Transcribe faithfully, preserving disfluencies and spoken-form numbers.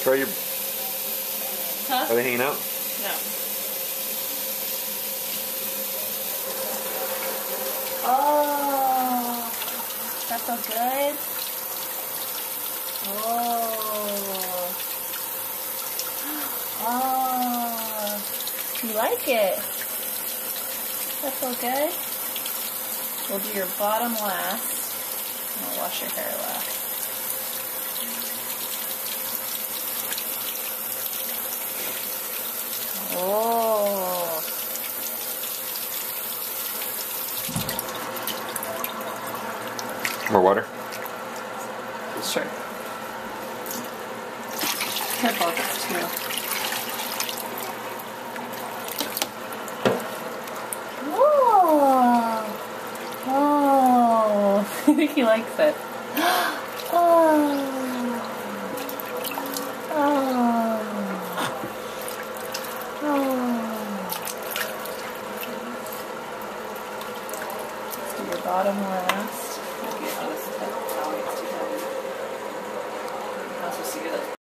Try your. Huh? Are they hanging out? No. Oh, that felt good. Oh. Oh. You like it? That felt good? We'll do your bottom last. And we'll wash your hair last. Oh. More water? Sure. Hair pockets too. Oh. Oh. I think he likes it. Oh. Oh. Let's do your bottom last.